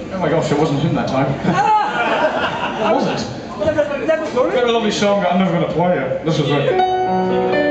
Oh my gosh, it wasn't him that time. What was it? Got a lovely song that I'm never going to play it. This is it.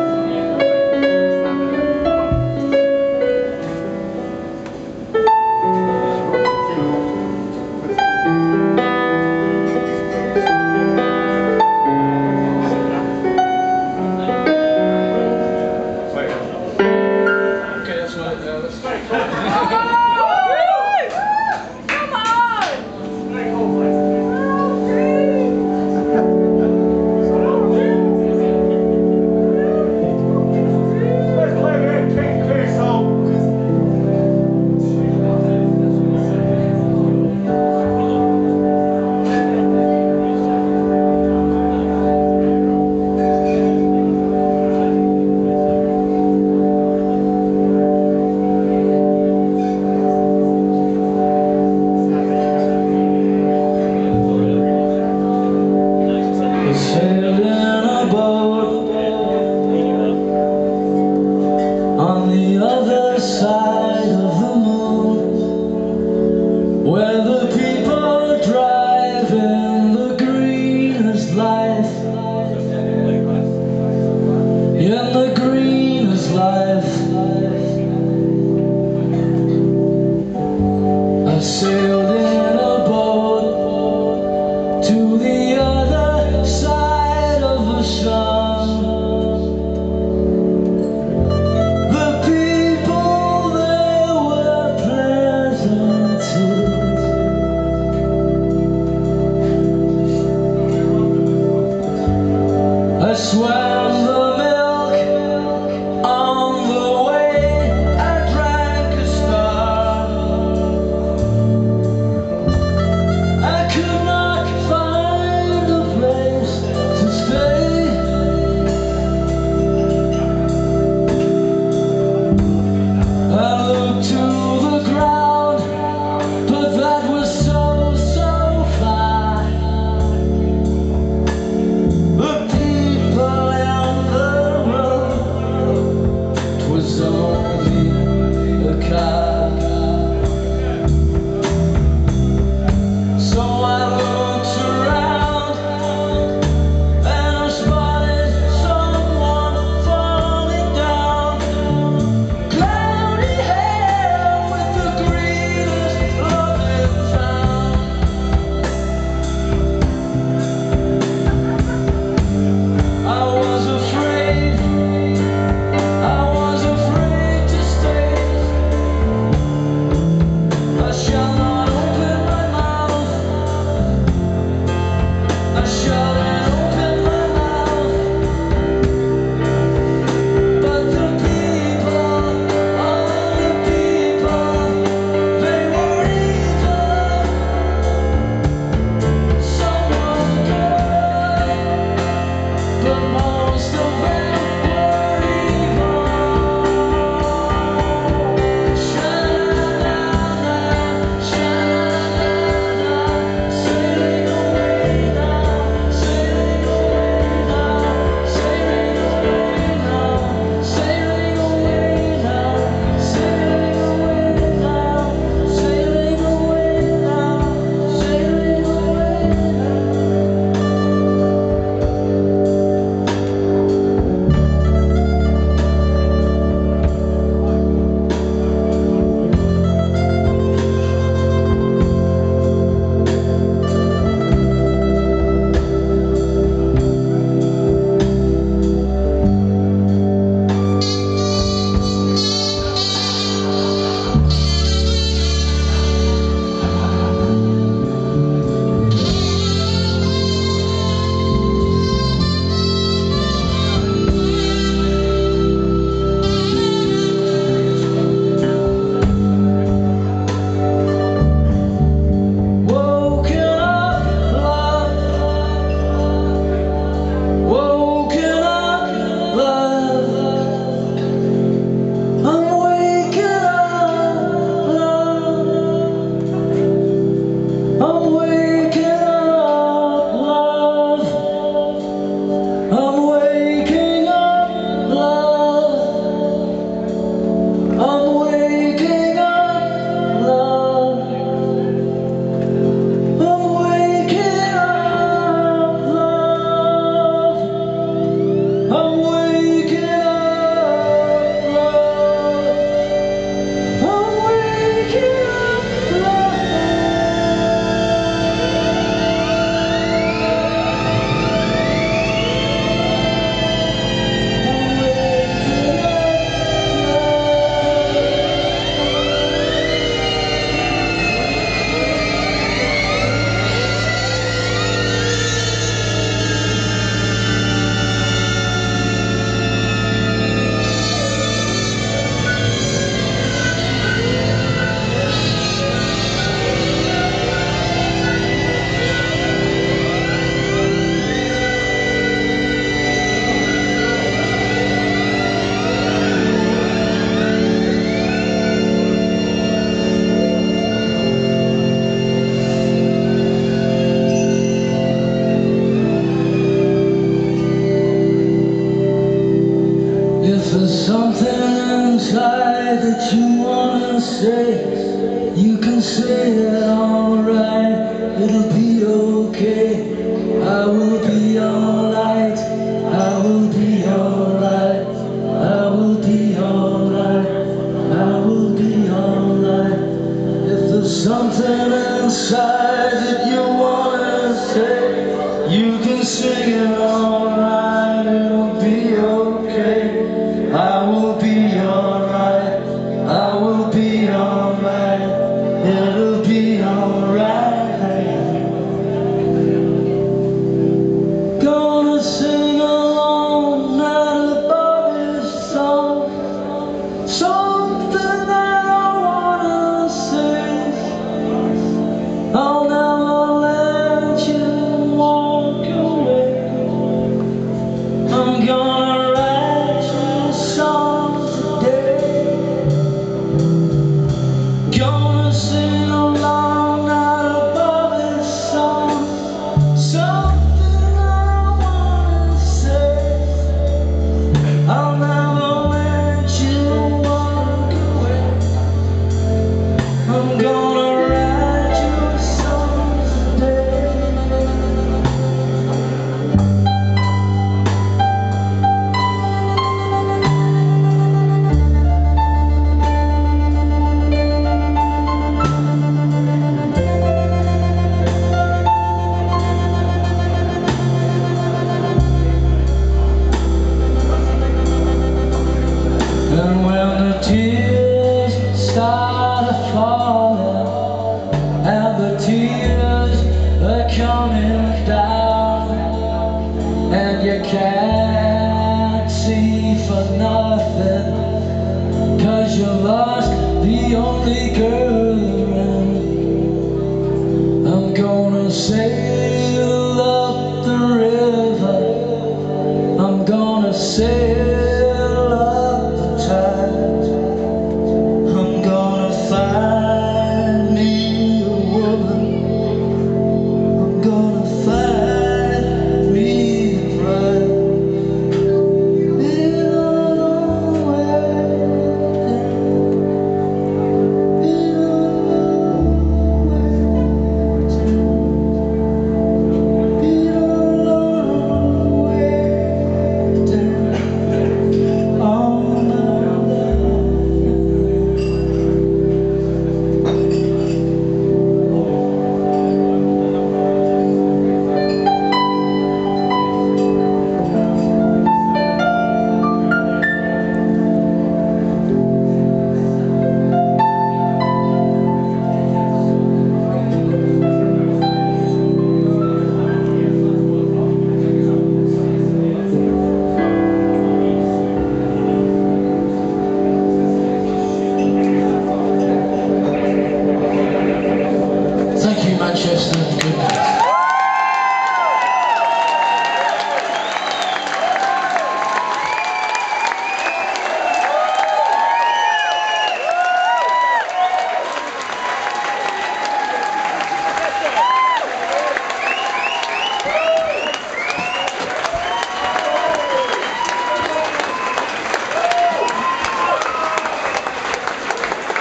Sailed in a boat on the other side of the moon, where the people drive in the greenest life, in the greenest life. I sailed in a boat to the other side of the sun. The people there were pleasant too. I swam the milk on the way. I drank a star. can say it alright, it'll be okay. I will be alright, I will be alright, I will be alright, I will be alright. If there's something inside that you wanna say, you can sing it alright, it'll be okay. I will be alright, I will be alright, it'll be alright. Gonna sing along that above this song, something that I wanna say. I'll never let you walk away. I'm gonna write you a song today. Gonna sing along that above this song, something I wanna say. I'll never let you walk away. I'm gonna write you a song today. And when the tears start falling, and the tears are coming down, and you can't see for nothing, 'cause you lost the only girl around, I'm gonna sail up the river, I'm gonna sail